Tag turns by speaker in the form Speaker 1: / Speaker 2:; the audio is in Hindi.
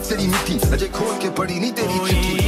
Speaker 1: बात तेरी मिठी, अजय खोल के पड़ी नहीं तेरी चिट्ठी।